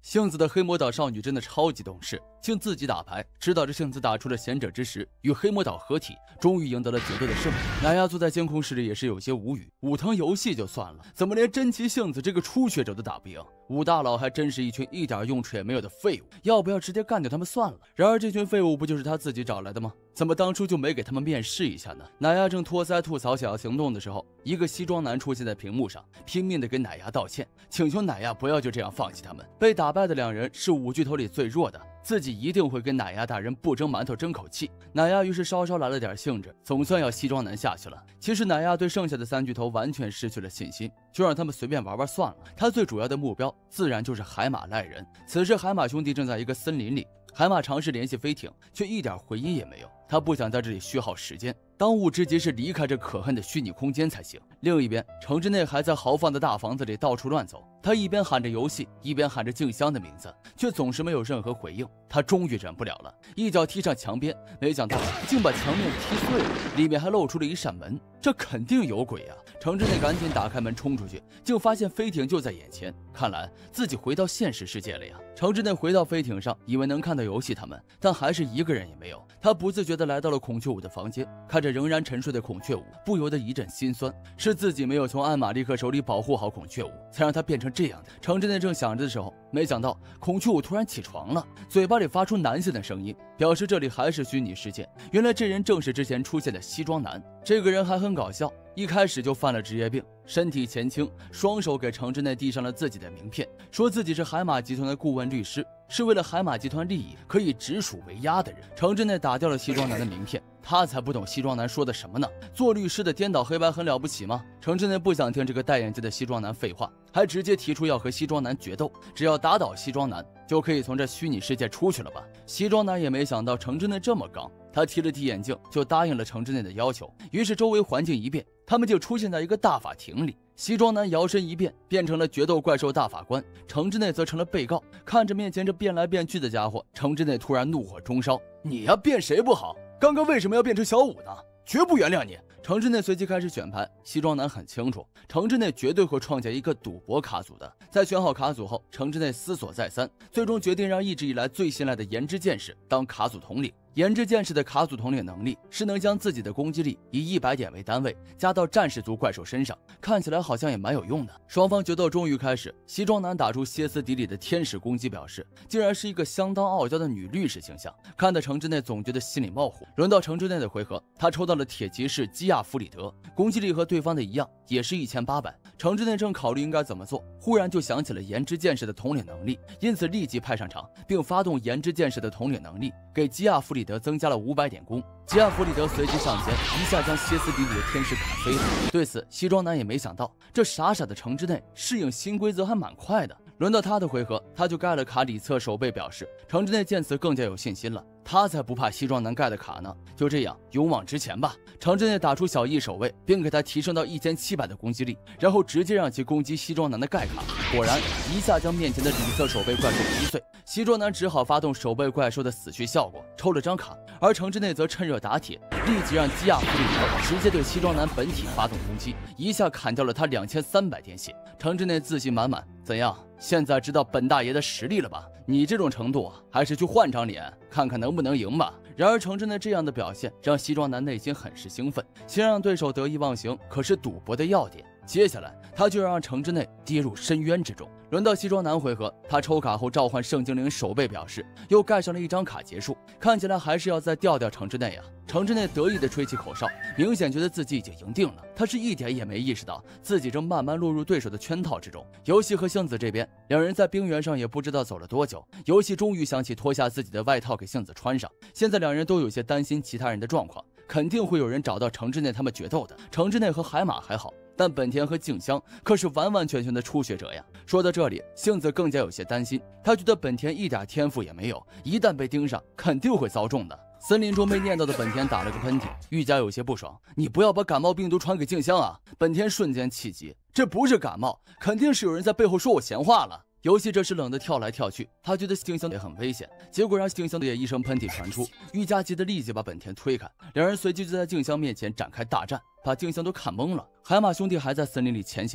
杏子的黑魔岛少女真的超级懂事，竟自己打牌，指导着杏子打出了贤者之石，与黑魔岛合体，终于赢得了绝对的胜利。乃亚坐在监控室里也是有些无语，武藤游戏就算了，怎么连真崎杏子这个初学者都打不赢？武大佬还真是一群一点用处也没有的废物，要不要直接干掉他们算了？然而这群废物不就是他自己找来的吗？怎么当初就没给他们面试一下呢？乃亚正托腮吐槽想要行动的时候，一个西装男出现在屏幕上，拼命的给乃亚道歉，请求乃亚不要就这样放弃他们。被打败的两人是五巨头里最弱的，自己一定会跟乃亚大人不争馒头争口气。乃亚于是稍稍来了点兴致，总算要西装男下去了。其实乃亚对剩下的三巨头完全失去了信心，就让他们随便玩玩算了。他最主要的目标自然就是海马赖人。此时海马兄弟正在一个森林里，海马尝试联系飞艇，却一点回音也没有。他不想在这里虚耗时间，当务之急是离开这可恨的虚拟空间才行。另一边，程之内还在豪放的大房子里到处乱走，他一边喊着游戏，一边喊着静香的名字，却总是没有任何回应。他终于忍不了了，一脚踢上墙边，没想到竟把墙面踢碎了，里面还露出了一扇门，这肯定有鬼啊！程之内赶紧打开门冲出去，竟发现飞艇就在眼前，看来自己回到现实世界了呀。程之内回到飞艇上，以为能看到游戏他们，但还是一个人也没有。他不自觉地来到了孔雀舞的房间，看着仍然沉睡的孔雀舞，不由得一阵心酸，是自己没有从安玛丽克手里保护好孔雀舞，才让他变成这样的。程之内正想着的时候，没想到孔雀舞突然起床了，嘴巴里发出男性的声音，表示这里还是虚拟世界。原来这人正是之前出现的西装男。这个人还很搞笑，一开始就犯了职业病，身体前倾，双手给程之内递上了自己的名片，说自己是海马集团的顾问律师，是为了海马集团利益可以直属为压的人。程之内打掉了西装男的名片，他才不懂西装男说的什么呢？做律师的颠倒黑白很了不起吗？程之内不想听这个戴眼镜的西装男废话，还直接提出要和西装男决斗，只要打倒西装男就可以从这虚拟世界出去了吧。西装男也没想到程之内这么刚，他提了提眼镜就答应了程之内的要求。于是周围环境一变，他们就出现在一个大法庭里。西装男摇身一变，变成了决斗怪兽大法官，程之内则成了被告。看着面前这变来变去的家伙，程之内突然怒火中烧：你呀，变谁不好？刚刚为什么要变成小五呢？绝不原谅你！程之内随即开始选牌，西装男很清楚，程之内绝对会创建一个赌博卡组的。在选好卡组后，程之内思索再三，最终决定让一直以来最信赖的岩之剑士当卡组统领。岩之剑士的卡组统领能力是能将自己的攻击力以100点为单位加到战士族怪兽身上，看起来好像也蛮有用的。双方决斗终于开始，西装男打出歇斯底里的天使攻击表示，竟然是一个相当傲娇的女律师形象，看得程之内总觉得心里冒火。轮到程之内的回合，他抽到了铁骑士基亚弗里德，攻击力和对方的一样，也是1800。程之内正考虑应该怎么做，忽然就想起了岩之剑士的统领能力，因此立即派上场，并发动岩之剑士的统领能力，给基亚弗里德增加了500点攻。基亚弗里德随即上前，一下将歇斯底里的天使砍飞了。对此，西装男也没想到，这傻傻的程之内适应新规则还蛮快的。轮到他的回合，他就盖了卡里侧守备表示，程之内见此更加有信心了，他才不怕西装男盖的卡呢。就这样，勇往直前吧！程之内打出小翼守卫，并给他提升到1700的攻击力，然后直接让其攻击西装男的盖卡。果然，一下将面前的里侧守备怪兽击碎。西装男只好发动守备怪兽的死去效果，抽了张卡，而程之内则趁热打铁，立即让基亚弗里德直接对西装男本体发动攻击，一下砍掉了他2300点血。程之内自信满满，怎样？现在知道本大爷的实力了吧？你这种程度，还是去换张脸，看看能不能赢吧。然而程之内这样的表现让西装男内心很是兴奋，先让对手得意忘形，可是赌博的要点。接下来他就让程之内跌入深渊之中。轮到西装男回合，他抽卡后召唤圣精灵守备表示，又盖上了一张卡结束，看起来还是要再吊掉程之内啊。程之内得意地吹起口哨，明显觉得自己已经赢定了。他是一点也没意识到自己正慢慢落入对手的圈套之中。游戏和杏子这边，两人在冰原上也不知道走了多久，游戏终于想起脱下自己的外套给杏子穿上。现在两人都有些担心其他人的状况，肯定会有人找到程之内他们决斗的。程之内和海马还好，但本田和静香可是完完全全的初学者呀。说到这里，杏子更加有些担心，他觉得本田一点天赋也没有，一旦被盯上肯定会遭重的。森林中被念叨的本田打了个喷嚏，玉佳有些不爽，你不要把感冒病毒传给静香啊！本田瞬间气急，这不是感冒，肯定是有人在背后说我闲话了。游戏这时冷得跳来跳去，他觉得静香也很危险，结果让静香也一声喷嚏传出，玉佳急得立即把本田推开，两人随即就在静香面前展开大战，把静香都看懵了。海马兄弟还在森林里前行着，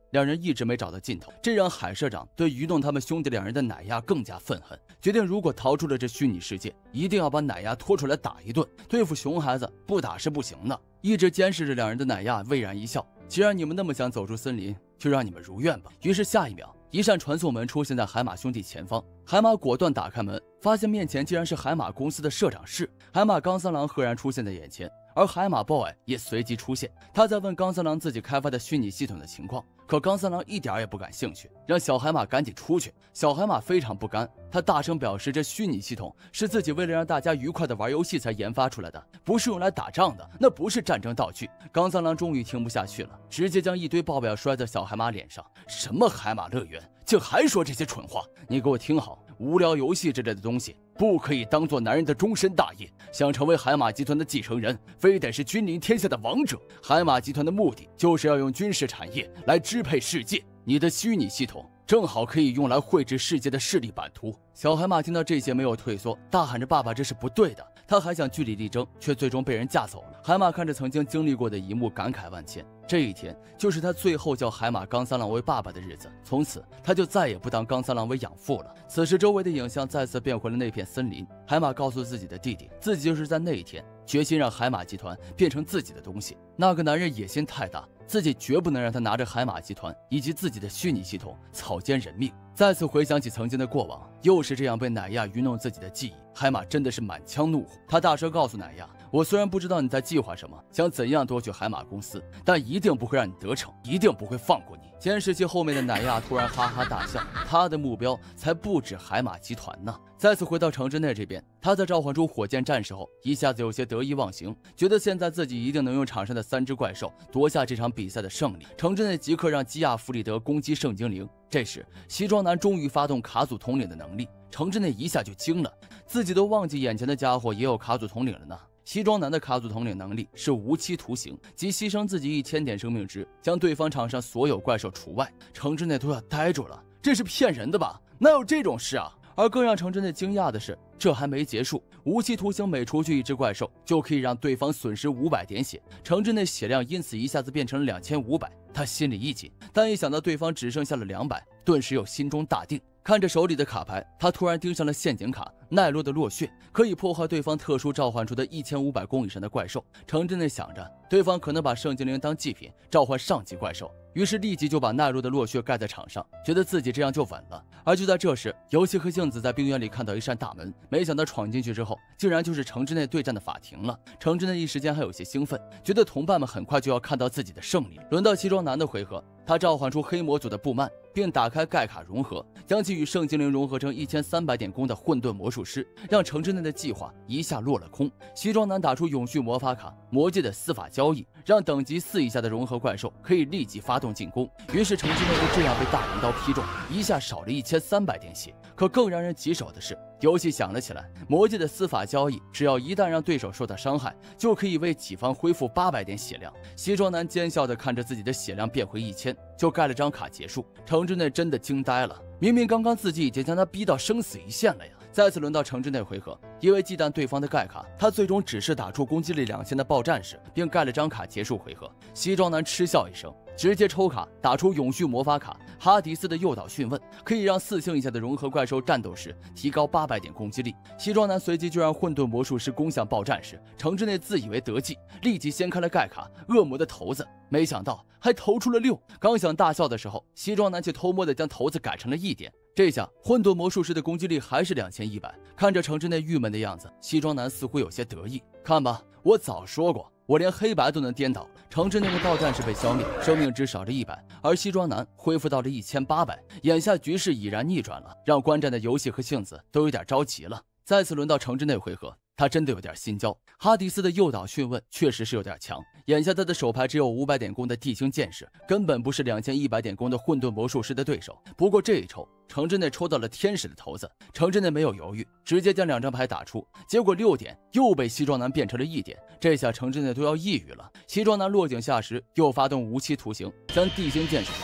两人一直没找到尽头，这让海社长对愚弄他们兄弟两人的乃亚更加愤恨，决定如果逃出了这虚拟世界，一定要把乃亚拖出来打一顿，对付熊孩子不打是不行的。一直监视着两人的乃亚巍然一笑，既然你们那么想走出森林，就让你们如愿吧。于是下一秒，一扇传送门出现在海马兄弟前方，海马果断打开门，发现面前竟然是海马公司的社长室。海马钢三郎赫然出现在眼前，而海马 boy 也随即出现，他在问钢三郎自己开发的虚拟系统的情况，可钢三郎一点也不感兴趣，让小海马赶紧出去。小海马非常不甘，他大声表示这虚拟系统是自己为了让大家愉快的玩游戏才研发出来的，不是用来打仗的，那不是战争道具。钢三郎终于听不下去了，直接将一堆报表摔在小海马脸上，什么海马乐园，竟还说这些蠢话！你给我听好，无聊游戏之类的东西不可以当做男人的终身大业，想成为海马集团的继承人，非得是君临天下的王者。海马集团的目的就是要用军事产业来支配世界，你的虚拟系统正好可以用来绘制世界的势力版图。小海马听到这些没有退缩，大喊着爸爸这是不对的，他还想据理力争，却最终被人架走了。海马看着曾经经历过的一幕，感慨万千。这一天就是他最后叫海马钢三郎为爸爸的日子，从此他就再也不当钢三郎为养父了。此时周围的影像再次变回了那片森林，海马告诉自己的弟弟，自己就是在那一天决心让海马集团变成自己的东西。那个男人野心太大，自己绝不能让他拿着海马集团以及自己的虚拟系统草菅人命。再次回想起曾经的过往，又是这样被乃亚愚弄自己的记忆，海马真的是满腔怒火。他大声告诉乃亚，我虽然不知道你在计划什么，想怎样夺取海马公司，但一定不会让你得逞，一定不会放过你。监视器后面的乃亚突然哈哈大笑，他的目标才不止海马集团呢。再次回到城之内这边，他在召唤出火箭战士后，一下子有些得意忘形，觉得现在自己一定能用场上的3只怪兽夺下这场比赛的胜利。城之内即刻让基亚弗里德攻击圣精灵。这时西装男终于发动卡祖统领的能力，城之内一下就惊了，自己都忘记眼前的家伙也有卡祖统领了呢。西装男的卡祖统领能力是无期徒刑，即牺牲自己1000点生命值，将对方场上所有怪兽除外。城之内都要呆住了，这是骗人的吧？哪有这种事啊？而更让城之内惊讶的是，这还没结束，无期徒刑每除去1只怪兽，就可以让对方损失500点血，城之内血量因此一下子变成了2500。他心里一紧，但一想到对方只剩下了200，顿时又心中大定。看着手里的卡牌，他突然盯上了陷阱卡奈落的落穴，可以破坏对方特殊召唤出的1500攻以上的怪兽。城之内想着对方可能把圣精灵当祭品召唤上级怪兽，于是立即就把奈落的落穴盖在场上，觉得自己这样就稳了。而就在这时，游戏和杏子在冰原里看到一扇大门，没想到闯进去之后，竟然就是城之内对战的法庭了。城之内一时间还有些兴奋，觉得同伴们很快就要看到自己的胜利。轮到西装男的回合，他召唤出黑魔族的布曼，并打开盖卡融合，将其与圣精灵融合成1300点攻的混沌魔术师，让城之内的计划一下落了空。西装男打出永续魔法卡魔界的司法交易，让等级4以下的融合怪兽可以立即发动进攻，于是城之内就这样被大镰刀劈中，一下少了1300点血。可更让人棘手的是，游戏响了起来，魔界的司法交易只要一旦让对手受到伤害，就可以为己方恢复800点血量。西装男奸笑地看着自己的血量变回1000，就盖了张卡结束。城之内真的惊呆了，明明刚刚自己已经将他逼到生死一线了呀。再次轮到城之内回合，因为忌惮对方的盖卡，他最终只是打出攻击力2000的爆战士，并盖了张卡结束回合。西装男嗤笑一声，直接抽卡打出永续魔法卡哈迪斯的诱导讯问，可以让4星以下的融合怪兽战斗时提高800点攻击力。西装男随即就让混沌魔术师攻向爆战士，城之内自以为得计，立即掀开了盖卡恶魔的头子，没想到还投出了6。刚想大笑的时候，西装男却偷摸的将头子改成了1点。这下混沌魔术师的攻击力还是2100。看着城之内郁闷的样子，西装男似乎有些得意，看吧，我早说过，我连黑白都能颠倒了。城之内的爆战士被消灭，生命值少了100，而西装男恢复到了1800。眼下局势已然逆转了，让观战的游戏和杏子都有点着急了。再次轮到城之内回合，他真的有点心焦。哈迪斯的诱导讯问确实是有点强，眼下他的手牌只有500点攻的地星剑士，根本不是2100点攻的混沌魔术师的对手。不过这一抽，城之内抽到了天使的头子，城之内没有犹豫，直接将2张牌打出，结果6点又被西装男变成了1点，这下城之内都要抑郁了。西装男落井下石，又发动无期徒刑，将地星剑士除外。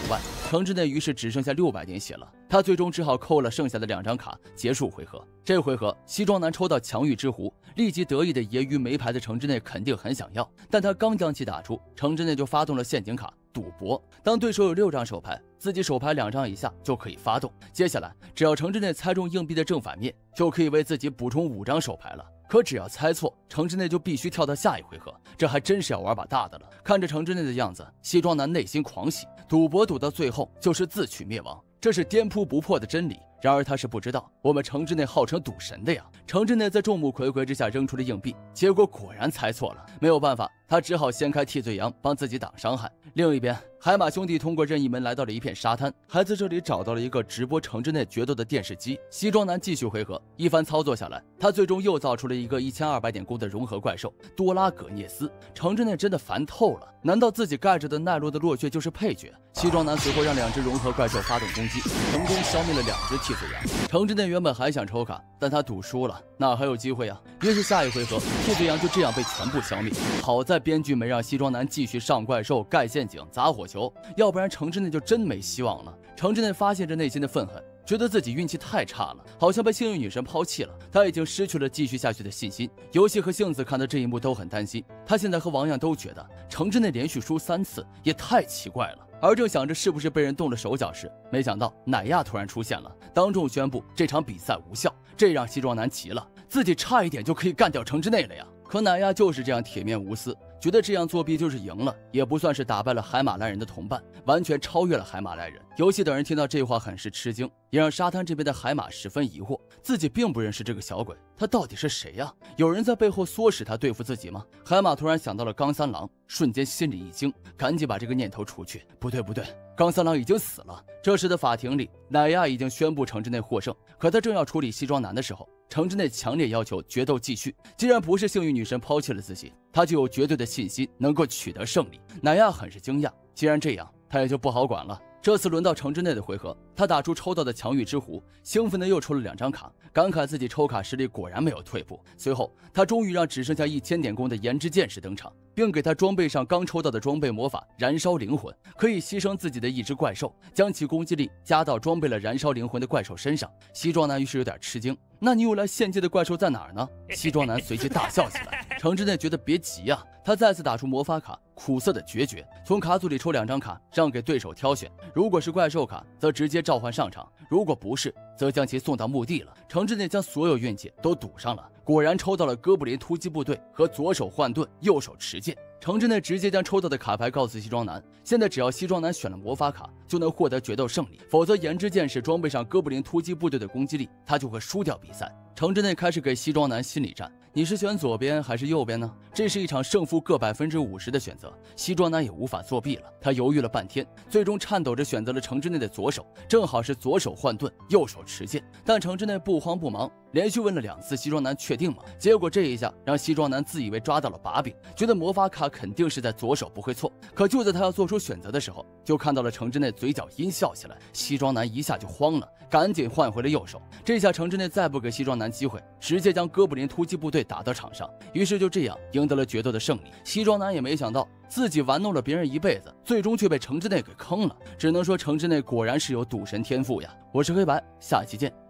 程之内于是只剩下600点血了，他最终只好扣了剩下的2张卡结束回合。这回合西装男抽到强欲之壶，立即得意的揶揄没牌的程之内肯定很想要，但他刚将其打出，程之内就发动了陷阱卡赌博。当对手有6张手牌，自己手牌2张以下就可以发动，接下来只要程之内猜中硬币的正反面，就可以为自己补充5张手牌了。可只要猜错，程之内就必须跳到下一回合，这还真是要玩把大的了。看着程之内的样子，西装男内心狂喜，赌博赌到最后就是自取灭亡，这是颠扑不破的真理。然而他是不知道，我们程之内号称赌神的呀。程之内在众目睽睽之下扔出了硬币，结果果然猜错了，没有办法，他只好掀开替罪羊帮自己挡伤害。另一边，海马兄弟通过任意门来到了一片沙滩，还在这里找到了一个直播程之内决斗的电视机。西装男继续回合，一番操作下来，他最终又造出了一个1200点攻的融合怪兽多拉葛涅斯。程之内真的烦透了，难道自己盖着的奈落的落穴就是配角？西装男随后让2只融合怪兽发动攻击，成功消灭了2只替罪羊。程之内原本还想抽卡，但他赌输了，哪还有机会啊？于是下一回合，替罪羊就这样被全部消灭。好在编剧没让西装男继续上怪兽、盖陷阱、砸火球，要不然程之内就真没希望了。程之内发泄着内心的愤恨，觉得自己运气太差了，好像被幸运女神抛弃了。他已经失去了继续下去的信心。游戏和杏子看到这一幕都很担心，他现在和王阳都觉得程之内连续输3次也太奇怪了。而正想着是不是被人动了手脚时，没想到乃亚突然出现了，当众宣布这场比赛无效，这让西装男急了，自己差一点就可以干掉程之内了呀。可乃亚就是这样铁面无私，觉得这样作弊就是赢了，也不算是打败了海马来人的同伴，完全超越了海马来人。游戏等人听到这话很是吃惊，也让沙滩这边的海马十分疑惑，自己并不认识这个小鬼，他到底是谁呀？有人在背后唆使他对付自己吗？海马突然想到了冈三郎，瞬间心里一惊，赶紧把这个念头除去。不对，冈三郎已经死了。这时的法庭里，乃亚已经宣布程之内获胜，可他正要处理西装男的时候，程之内强烈要求决斗继续。既然不是幸运女神抛弃了自己，他就有绝对的信心能够取得胜利。乃亚很是惊讶，既然这样，他也就不好管了。这次轮到程之内的回合，他打出抽到的强欲之壶，兴奋的又抽了2张卡，感慨自己抽卡实力果然没有退步。随后他终于让只剩下1000点攻的炎之剑士登场，并给他装备上刚抽到的装备魔法燃烧灵魂，可以牺牲自己的一只怪兽，将其攻击力加到装备了燃烧灵魂的怪兽身上。西装男于是有点吃惊，那你用来献祭的怪兽在哪儿呢？西装男随即大笑起来。程之内觉得别急啊，他再次打出魔法卡苦涩的决绝，从卡组里抽2张卡让给对手挑选，如果是怪兽卡则直接召唤上场，如果不是则将其送到墓地了。程之内将所有运气都赌上了，果然抽到了哥布林突击部队和左手幻盾右手持剑。程之内直接将抽到的卡牌告诉西装男，现在只要西装男选了魔法卡就能获得决斗胜利，否则炎之剑士装备上哥布林突击部队的攻击力，他就会输掉比赛。程之内开始给西装男心理战，你是选左边还是右边呢？这是一场胜负各50%的选择，西装男也无法作弊了。他犹豫了半天，最终颤抖着选择了程之内的左手，正好是左手幻盾，右手持剑。但程之内不慌不忙，连续问了2次西装男确定吗？结果这一下让西装男自以为抓到了把柄，觉得魔法卡肯定是在左手不会错。可就在他要做出选择的时候，就看到了程之内嘴角阴笑起来，西装男一下就慌了，赶紧换回了右手。这下程之内再不给西装男机会，直接将哥布林突击部队打到场上，于是就这样赢得了决斗的胜利。西装男也没想到自己玩弄了别人一辈子，最终却被程之内给坑了，只能说程之内果然是有赌神天赋呀。我是黑白，下期见。